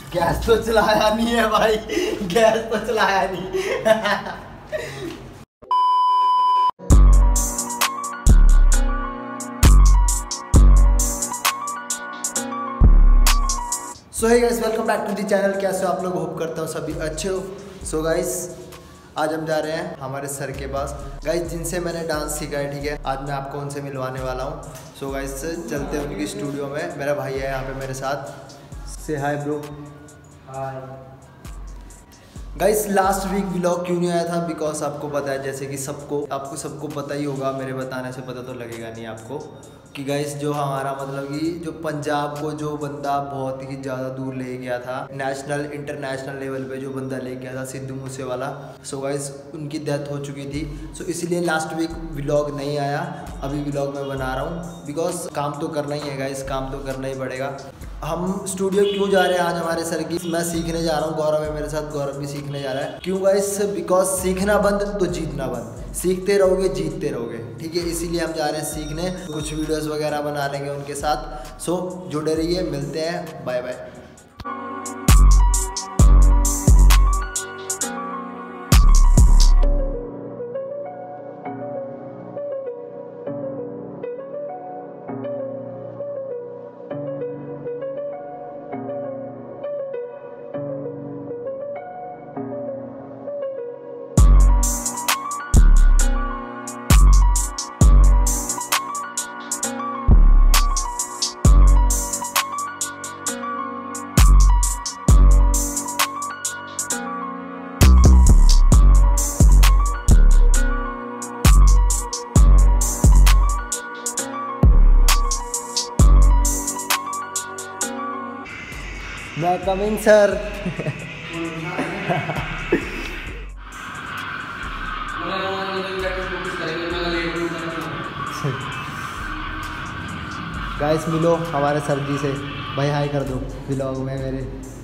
Gas तो चलाया नहीं है भाई, गैस तो चलाया नहीं। So hey guys, welcome back to the channel. कैसे हो आप लोग? होप करता हूँ सभी अच्छे हो। सो गाइस, आज हम जा रहे हैं हमारे सर के पास गाइस, जिनसे मैंने डांस सीखा है। ठीक है, आज मैं आपको उनसे मिलवाने वाला हूँ। सो गाइस, चलते हैं उनकी स्टूडियो में। मेरा भाई है यहाँ पे मेरे साथ। Say hi bro. Hi guys, last week vlog क्यों नहीं आया था? बिकॉज आपको पता है, जैसे कि आपको सबको पता ही होगा, मेरे बताने से पता तो लगेगा नहीं आपको, कि गाइस जो हमारा मतलब कि जो पंजाब को जो बंदा बहुत ही ज़्यादा दूर ले गया था, नेशनल इंटरनेशनल लेवल पे जो बंदा ले गया था, सिद्धू मूसेवाला। सो गाइस, उनकी डेथ हो चुकी थी। सो इसलिए लास्ट वीक व्लॉग नहीं आया। अभी व्लॉग मैं बना रहा हूँ बिकॉज काम तो करना ही है गाइस, काम तो करना ही पड़ेगा। हम स्टूडियो क्यों जा रहे हैं आज हमारे सर की? मैं सीखने जा रहा हूँ, गौरव है मेरे साथ, गौरव भी सीखने जा रहा है। क्यों गाइस? बिकॉज सीखना बंद तो जीतना बंद। सीखते रहोगे जीतते रहोगे, ठीक है। इसीलिए हम जा रहे हैं सीखने। कुछ वीडियोस वगैरह बना लेंगे उनके साथ। सो जुड़े रहिए, मिलते हैं, बाय बाय। मैं कमिंग सर। गाइस, मिलो हमारे सर जी से। भाई हाय कर दो व्लॉग में मेरे।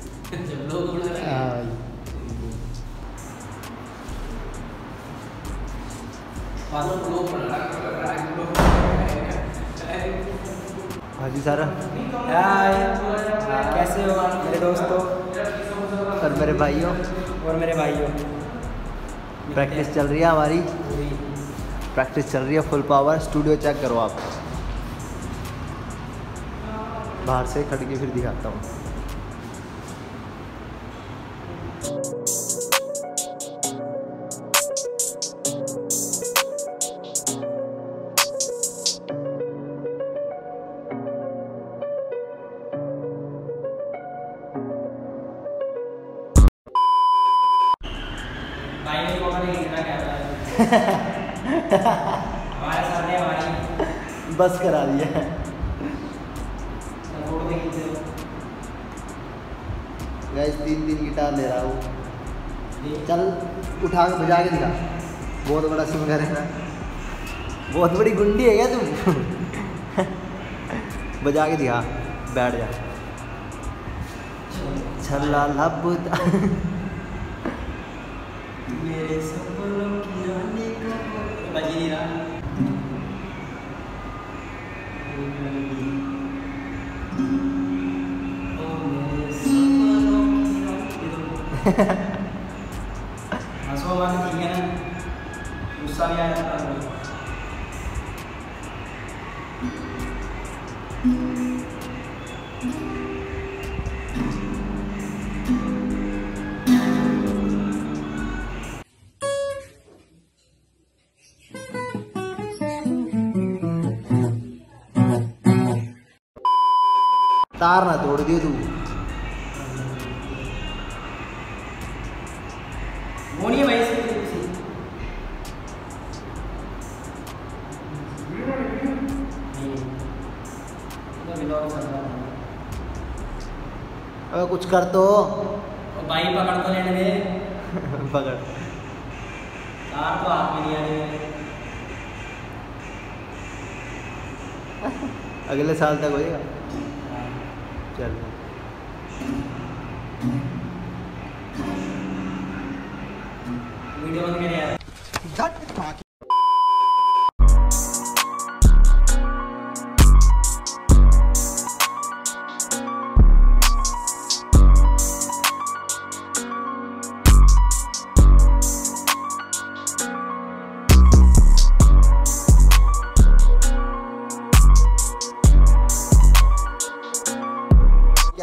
हाँ जी सर। हाय, कैसे हो मेरे दोस्तों और मेरे भाइयों? और मेरे भाइयों, प्रैक्टिस चल रही है हमारी, प्रैक्टिस चल रही है फुल पावर। स्टूडियो चेक करो आप। बाहर से खड़ के फिर दिखाता हूँ। भाई ने कौन नहीं इतना कैमरा हमारे सामने हमारी बस करा दिया। फोटो में खींचे गाइस, 3 गिटार ले रहा हूँ। चल उठा के बजा के दिखा। बहुत बड़ा सिंगर है ना, बहुत बड़ी गुंडी है क्या तू? बजा के दिखा, बैठ जा। छल्ला लबुदा मेरे सपनों की रानी को बजी नहीं रहा। हंसो वाली ठीक है ना, गुस्सा नहीं आया था। तार ना तोड़ दियो तू। वो नहीं है भाई इसकी अबे कुछ कर तो। भाई पकड़ तो लेने दे। पकड़। तार तो हाथ में नहीं आने। अगले साल तक होएगा। चल वीडियो बंद कर यार।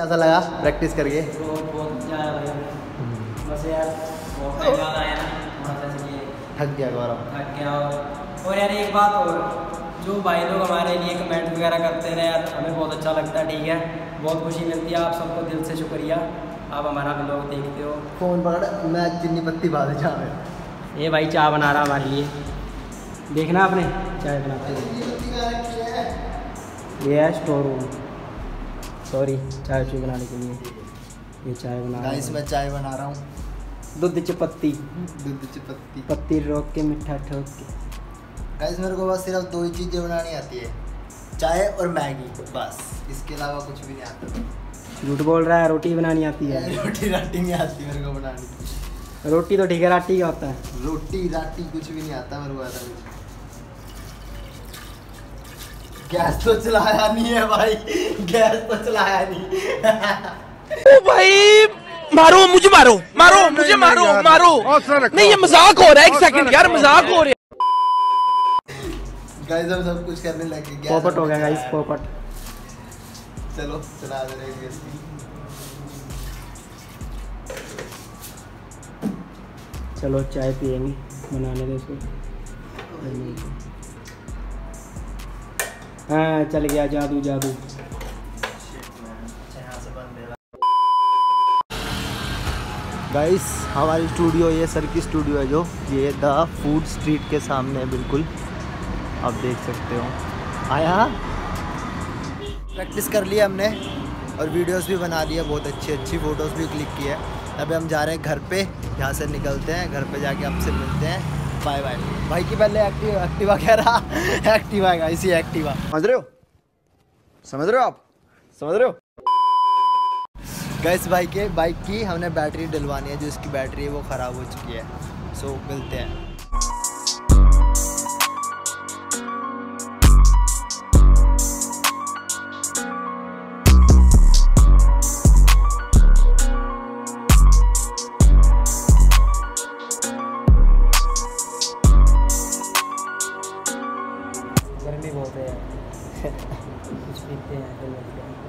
कैसा लगा प्रैक्टिस करके? बहुत अच्छा है भाई। बस यार बहुत टाइम बाद आया ना, थोड़ा सा इसलिए थक गया गौरव। थक गया। और यार एक बात और, जो भाई लोग हमारे लिए कमेंट वगैरह करते रहे यार, हमें बहुत अच्छा लगता है, ठीक है, बहुत खुशी मिलती है। आप सबको दिल से शुक्रिया, आप हमारा ब्लॉग देखते हो। फ़ोन पकड़, मैं चीनी पत्ती बादशाह में। ये भाई चाय बना रहा हमारे लिए, देखना आपने चाय बनाते हैं। ये है स्टोर रूम, सॉरी चाय बनाने के लिए ये चाय बना रहा गाइस मैं चाय बना रहा हूँ, दूध च पत्ती, दूध ची पत्ती। पत्ती रोक के मीठा ठोक के। गाइस मेरे को बस सिर्फ 2 ही चीज़ें बनानी आती है, चाय और मैगी, बस इसके अलावा कुछ भी नहीं आता। झूठ बोल रहा है, रोटी बनानी आती है? रोटी राटी नहीं आती मेरे को बनानी। रोटी तो ठीक है, राटी क्या होता है? रोटी राटी कुछ भी नहीं आता मेरे को, ऐसा कुछ। गैस तो चलाया नहीं है भाई, गैस तो चलाया नहीं। ओ भाई मारो मुझे, मारो मारो मुझे, मारो मारो। नहीं ये मजाक हो रहा है, एक सेकंड यार, मजाक हो रहा है। गाइस हम सब कुछ करने लगे, पोपट हो गया गाइस, पोपट। चलो चला दे रहे गैस की। चलो चाय पियेंगे, बनाने दो इसको। हाँ चल गया जादू जादू। गाइस हमारी स्टूडियो, ये सर की स्टूडियो है, जो ये द फूड स्ट्रीट के सामने है बिल्कुल, आप देख सकते हो। आया प्रैक्टिस कर लिया हमने और वीडियोस भी बना लिया, बहुत अच्छी अच्छी फ़ोटोज़ भी क्लिक की है। अभी हम जा रहे हैं घर पे, यहाँ से निकलते हैं, घर पे जाके आपसे मिलते हैं। Bye bye. भाई की पहले एक्टिवा कह रहा एक्टिवा है इसी एक्टिवा, समझ रहे हो, समझ रहे हो आप, समझ रहे हो गाइस। बाइक की हमने बैटरी डलवानी है, जो इसकी बैटरी है वो ख़राब हो चुकी है। सो मिलते हैं। गर्मी बहुत है कुछ पीते हैं फिर मिलते हैं।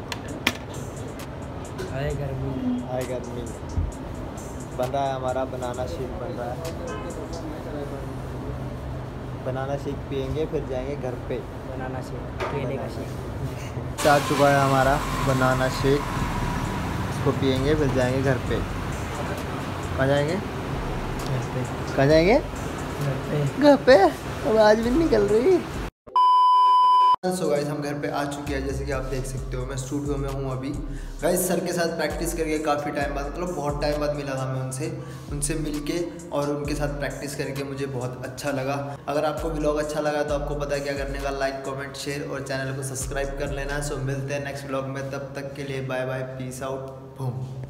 हाय गर्मी, हाय गर्मी। बन रहा है हमारा बनाना शेक, बन रहा है बनाना शेक, पियेंगे फिर जाएंगे घर पे। बनाना शेक, केले का शेक। आ चुका है हमारा बनाना शेक, इसको पियेंगे फिर जाएंगे घर पे। कहाँ जाएंगे? घर पे। कहाँ जाएंगे? घर पे। घर पे आवाज़ भी निकल रही। सो गाइस हम घर पे आ चुके हैं, जैसे कि आप देख सकते हो मैं स्टूडियो में हूँ अभी। गाइस सर के साथ प्रैक्टिस करके काफ़ी टाइम बाद, मतलब बहुत टाइम बाद मिला था मैं उनसे मिलके, और उनके साथ प्रैक्टिस करके मुझे बहुत अच्छा लगा। अगर आपको व्लॉग अच्छा लगा तो आपको पता है क्या करने का, लाइक कमेंट शेयर और चैनल को सब्सक्राइब कर लेना। सो मिलते हैं नेक्स्ट व्लॉग में, तब तक के लिए bye bye, peace out, boom.